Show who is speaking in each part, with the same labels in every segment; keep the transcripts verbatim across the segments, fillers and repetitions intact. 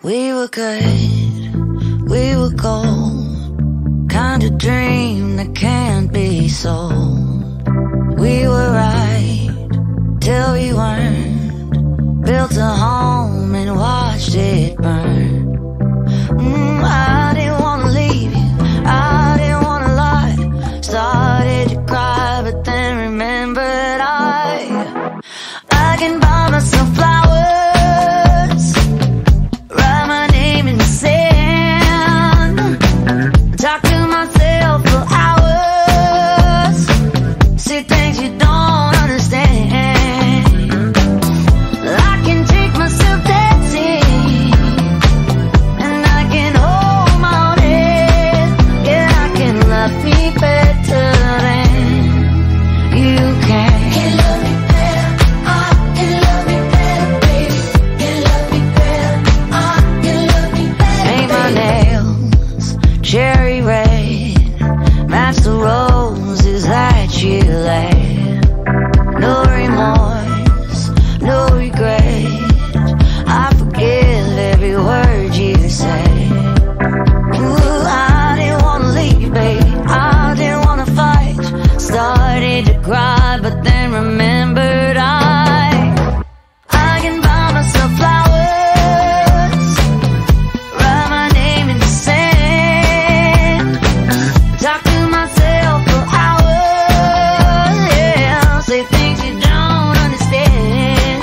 Speaker 1: We were good, we were gold, kind of dream that can't be sold. We were right till we weren't, built a home and watched it burn. mm, I didn't wanna leave you, I didn't wanna lie. Started to cry but then remembered I I can buy myself flowers, write my name in the sand, talk to myself for hours, say things you don't understand. I can take myself dancing, and I can hold my own head. Yeah, I can love me better than you can. Can love me better, I can love me better, baby. Can love me better, I can love me better. Paint my nails cherry red, match the roses that you laid. No remorse, no regret, I forgive every word you say. Ooh, I didn't wanna leave, baby, I didn't wanna fight. Started to cry but then remembered I I can buy myself flowers, write my name in the sand, talk to myself for hours, yeah, say things you don't understand.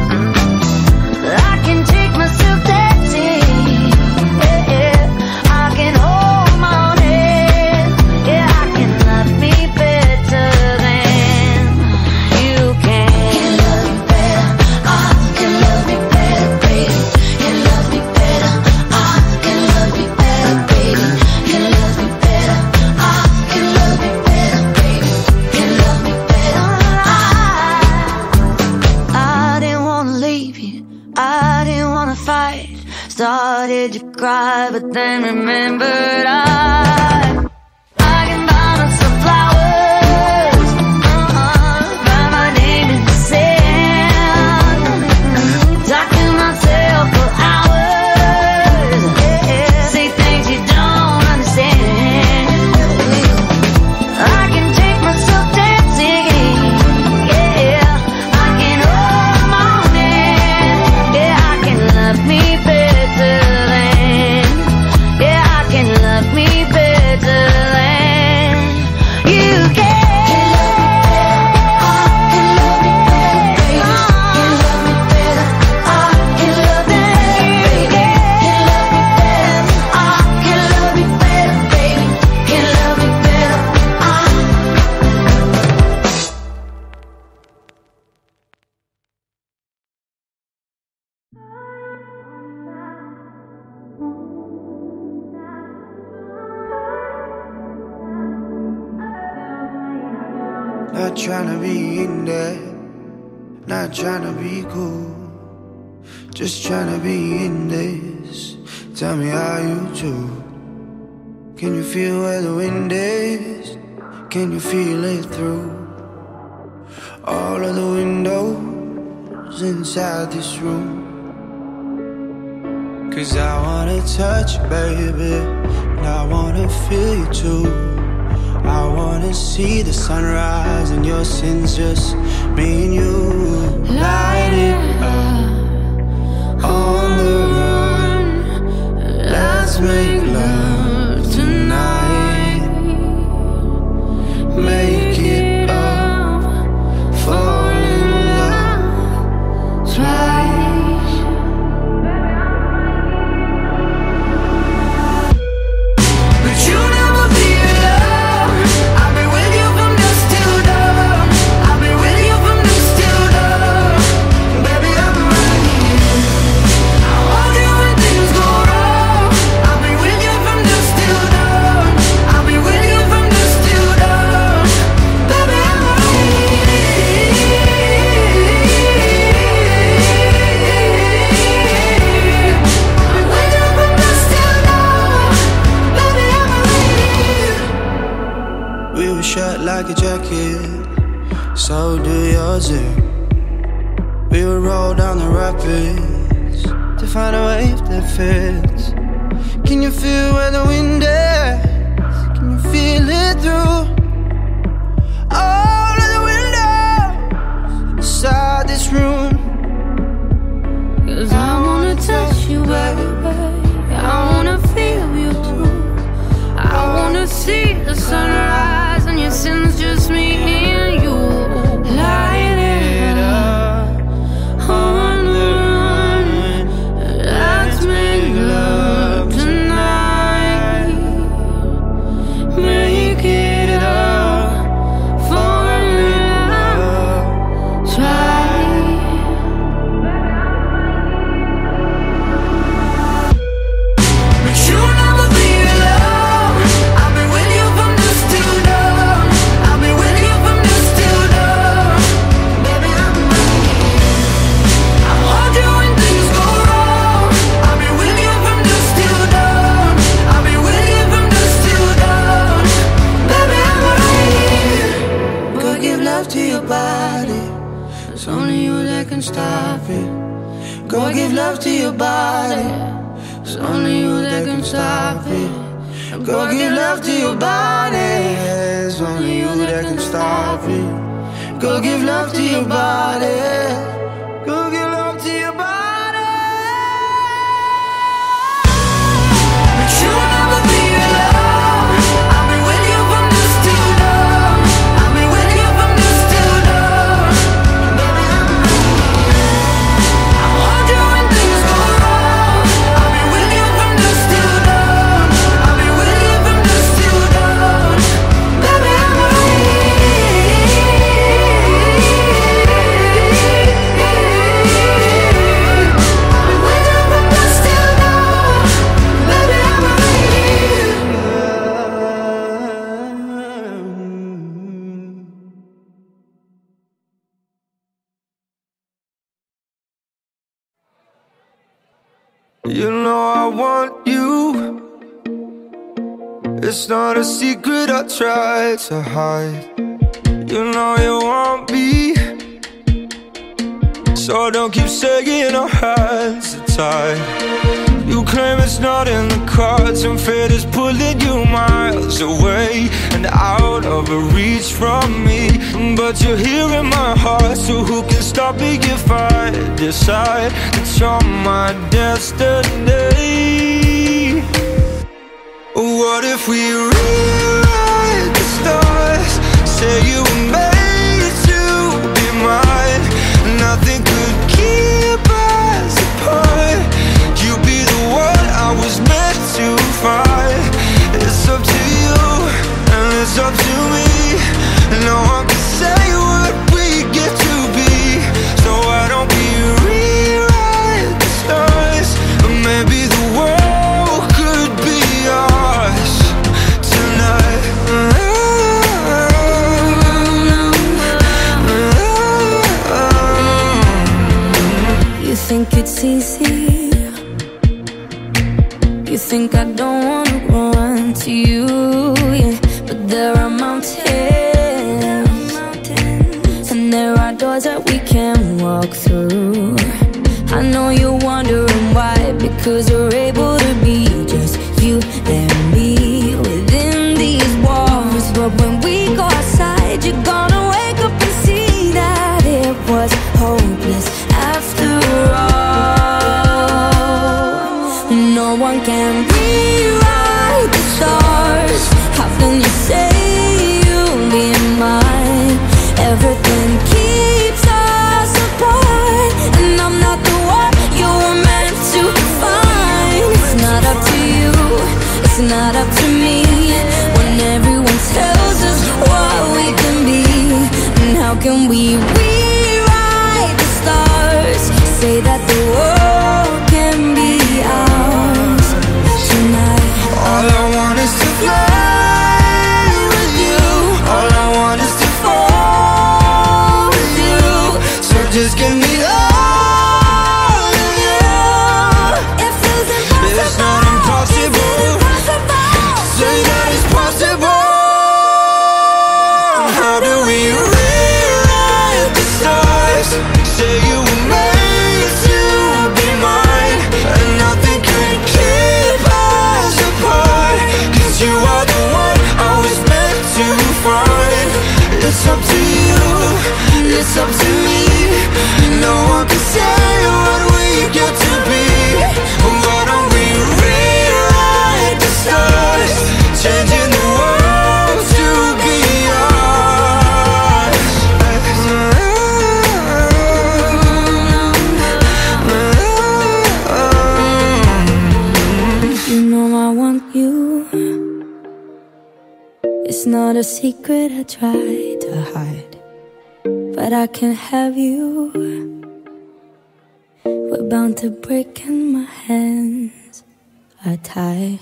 Speaker 1: I can take myself dancing, yeah, yeah. I can hold my own head, yeah, I can love me better than you can. Can love me better, I can love me better, baby. Can love me better, I can love me better, baby. Can love me better, I can love me better, baby. Can love me better, I I didn't wanna leave you, I didn't wanna fight. Started to cry but then remembered I I can buy myself flowers, uh-uh, write my name in the sand, talk to myself for hours, yeah, say things you don't understand. I can take myself dancing, yeah, I can hold my own hand, yeah, I can love me better than, yeah, I can love me better than you can. Can love me better, I can love me better, baby. Can love me better, I can love me better, baby. Can love me better, baby. Can love me better, I
Speaker 2: Not tryna be in there, not tryna be cool, just tryna be in this. Tell me how you do. Can you feel where the wind is? Can you feel it through all of the windows inside this room? Cause I wanna touch you, baby, and I wanna feel you too. I wanna see the sunrise and your sins, just me and you. Light it up on the run, let's make love tonight. Make it up, fall in love twice. But you never be alone. I've been with you from dusk till dawn. I've been with you from dusk till dawn. Baby, I'm right here. I want you when things go wrong. I've been with you from dusk till dawn. I've been with you from dusk till dawn. Baby, I'm right here. I've been with you from dusk till dawn. Baby, I'm right here. We were shut like a jacket, so do yours. eh? We would roll down the rapids
Speaker 3: to find a wave that fits. Can you feel where the wind is? Can you feel it through all of the windows inside this room?
Speaker 2: Cause I wanna touch you, baby. I wanna feel you too. I wanna see the sunrise and your sins, just me and you. Light it up on the run. Let's make love tonight. Make it up for love. Try. But you'll never be alone. I'll be with you from dusk till dawn. I'll be with you from dusk till dawn. Baby, I'm right here. I'll hold you when things go wrong. I'll be with you from dusk till dawn. I'll be with you from dusk till dawn. Baby, I'm right here.
Speaker 3: Go give love to your body. It's only you that can stop it. Go give love to your body. It's only you that can stop it. Go give love to your body. It's only you that can stop it. Go give love to your body. Go give love to your body.
Speaker 2: But you'll never be alone. I'll be with you from dusk till dawn. I'll be with you from dusk till dawn. Baby, I'm right here. I'll hold you when things go wrong. I'll be with you from dusk till dawn. I'll be with you from dusk till dawn. Baby, I'm right here. I'll be with you from dusk till dawn. Baby, I'm right here.
Speaker 3: You know I want you. It's not a secret I try to hide. You know you want me, so don't keep saying our hands are tied. You claim it's not in the cards, and fate is pulling you miles away and out of reach from me. But you're here in my heart, so who can stop me if I decide that you're my destiny? What if we rewrite the stars? Say you were made to be mine. Nothing could keep us apart. You be the one I was meant to find. It's up to you and it's up to me. No one can say what we get to be. So why don't we rewrite the stars? Or maybe the world could be ours tonight.
Speaker 2: You think it's easy? You think I don't wanna run to you, yeah. But there are mountains, and there are doors that we can walk through. I know you're wondering why, because we're able to be just you and me within these walls. But when we go outside, you're gonna wake up and see that it was hopeless after all. No one can rewrite the stars. How can you say you'll be mine? Everything keeps us apart, and I'm not the one you were meant to find. It's not up to you, it's not up to me. When everyone tells us what we can be, and how can we rewrite the stars? Say that the world can be ours tonight.
Speaker 3: All I want is to fly with you. All I want is to fall with you. So just give me all of you.
Speaker 2: It feels impossible.
Speaker 3: It's not impossible. Say that it's possible. How do we rewrite the
Speaker 1: a secret I tried to hide, but I can't have you. We're bound to break and my hands are tied.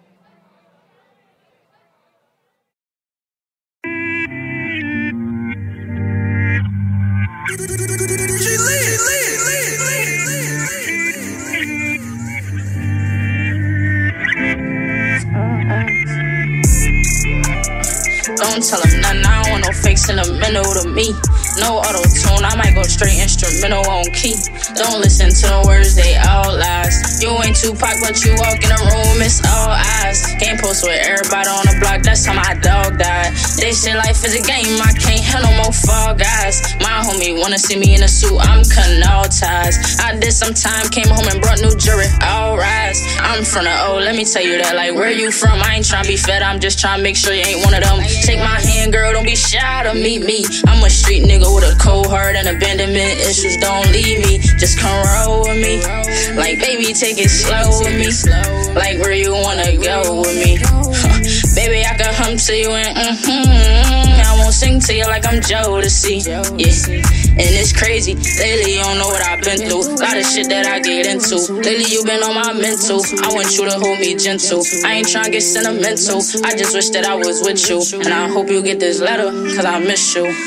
Speaker 4: Don't tell them nothing, I don't want no fake sentimental to me. No auto-tune, I might go straight instrumental on key. Don't listen to the words, they all lies. You ain't Tupac, but you walk in the room, it's all eyes. Can't post with everybody on the block, that's how my dog died. They say life is a game, I can't have no more fall guys. My homie wanna see me in a suit, I'm cutting all ties. I did some time, came home and brought new jewelry, all rise. I'm from the O, let me tell you that, like where you from? I ain't tryna be fed, I'm just tryna make sure you ain't one of them. Shake my hand, girl, don't be shy to meet me. I'm a street nigga with a cold heart and abandonment issues, don't leave me. Just come roll with me. Like, baby, take it slow with me. Like, where you wanna go with me? Huh. Baby, I can hum to you and mm-hmm. I won't sing to you like I'm Joe to see. Yeah, and it's crazy. Lately, you don't know what I've been through. Lot of shit that I get into. Lately, you been on my mental. I want you to hold me gentle. I ain't tryna get sentimental. I just wish that I was with you. And I hope you get this letter, cause I miss you.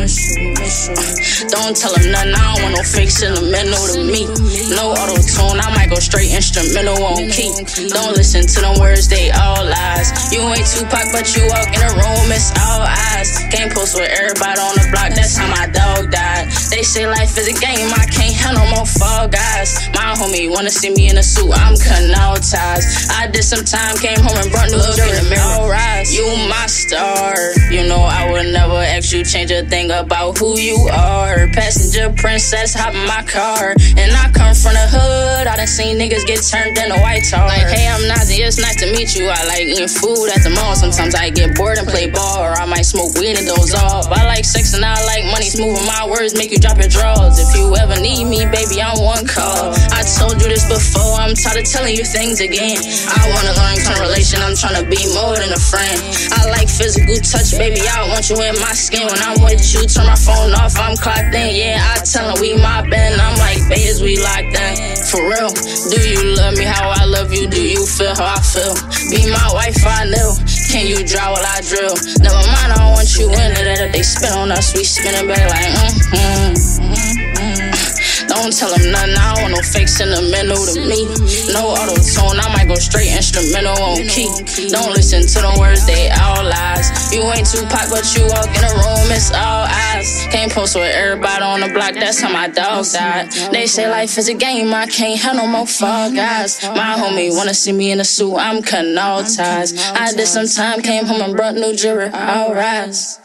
Speaker 4: Don't tell them nothing, I don't want no fake sentimental to me. No auto-tune, I might go straight instrumental on key. Don't listen to them words, they all lies. You ain't Tupac, but you walk in the room, it's all eyes. Can't post with everybody on the block, that's how my dog died. They say life is a game, I can't have no more fall guys. My homie wanna see me in a suit, I'm cutting all ties. I did some time, came home and brought new jewelry, all rise. You my star, you know I would never ask you change a thing about who you are. Passenger princess, hop in my car. And I come from the hood, I done seen niggas get turned into white tar. Like, hey, I'm Nazi, it's nice to meet you. I like eating food at the mall. Sometimes I get bored and play ball, or I might smoke weed and doze off. I like sex and I like money, smoothing my words, make you drop your drawers. If you ever need me, baby, I'm one call. I told you this before, I'm tired of telling you things again. I wanna learn some relation, I'm trying to be more than a friend. I like physical touch, baby, I want you in my skin. When I'm with you, turn my phone off, I'm clocked in. Yeah, I tell them we my band, I'm like, bays, we locked in. For real, do you love me how I love you? Do you feel how I feel? Be my wife, I know. Can you draw while I drill? Never mind, I don't want you in it. If they spin on us, we spinning back like mm-hmm, mm-hmm. Don't tell them nothing, I don't want no fake sentimental to me. No auto-tune, I might go straight instrumental on key. Don't listen to them words, they all lies. You ain't Tupac, but you walk in the room, it's all eyes. Can't post with everybody on the block, that's how my dog died. They say life is a game, I can't have no more fall guys. My homie wanna see me in a suit, I'm cutting all ties. I did some time, came home and brought new jewelry, all rise.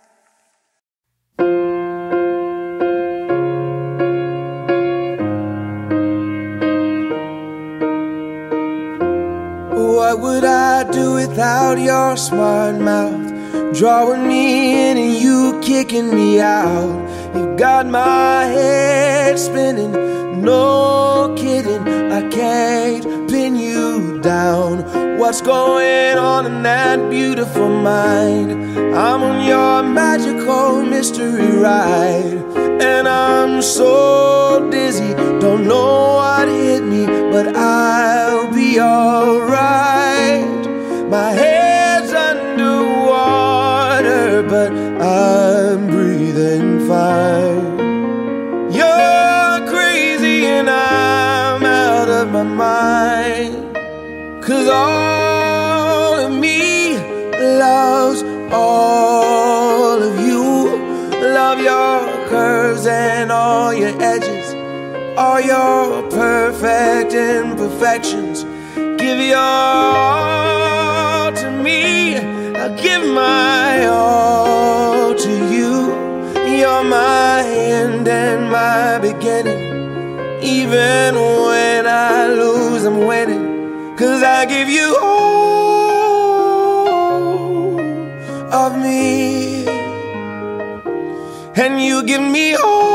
Speaker 3: What would I do without your smart mouth? Drawing me in and you kicking me out. You got my head spinning, no kidding. I can't pin you down. What's going on in that beautiful mind? I'm on your magical mystery ride, and I'm so dizzy, don't know what hit me, but I'll be alright. My head's underwater, but I'm breathing fine. You're crazy and I'm out of my mind, 'cause all of me loves all of you. Love your curves and all your edges, all your perfect imperfections. Give your all to me, I'll give my all to you. You're my end and my beginning. Even when I lose, I'm winning, 'cause I give you all of me, and you give me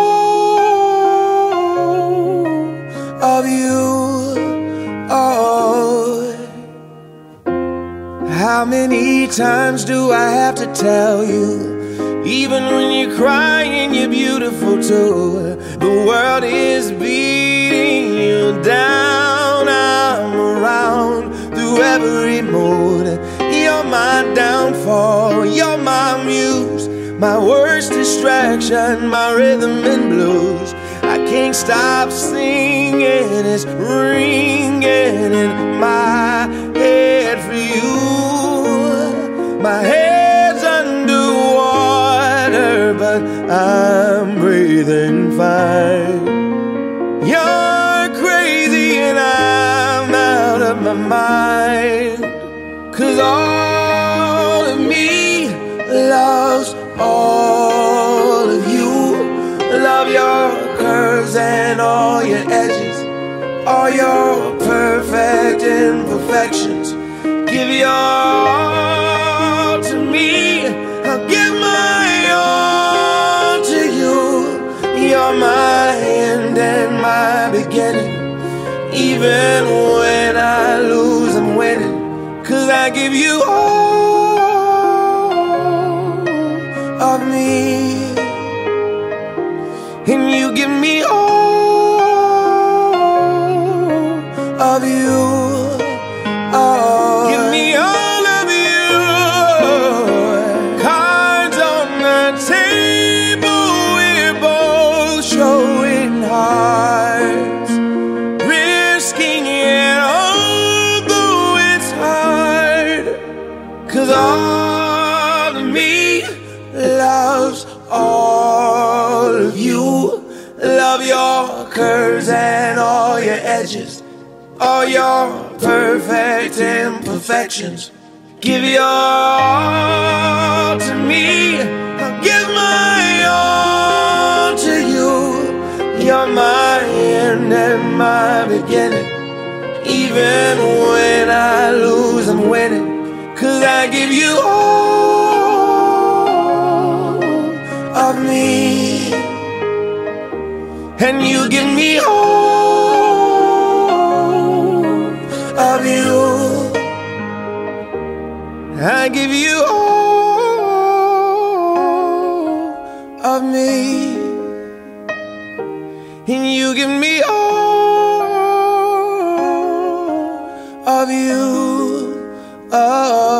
Speaker 3: all of you. Oh, how How many times do I have to tell you? Even when you're crying, you're beautiful too. The world is beating you down. I'm around through every mood. You're my downfall, you're my muse, my worst distraction, my rhythm and blues. I can't stop singing, it's ringing in my head for you. My head's underwater, but I'm breathing fine. You're crazy and I'm out of my mind. 'Cause all of me loves all of you. Love your curves and all your edges, all your perfect imperfections. Give your all to me, I'll give my all to you. You're my end and my beginning. Even when I lose, I'm winning. 'Cause I give you all of me, and you give me all of you. Oh, give me all of you. Cards on the table, we're both showing hearts, risking it although it's hard. 'Cause all of me loves all of you. Love your curves and all your edges, all your perfect imperfections. Give your all to me, I'll give my all to you. You're my end and my beginning. Even when I lose, I'm winning. 'Cause I give you all of me, and you give me all of you. I give you all of me, and you give me all of you. Oh.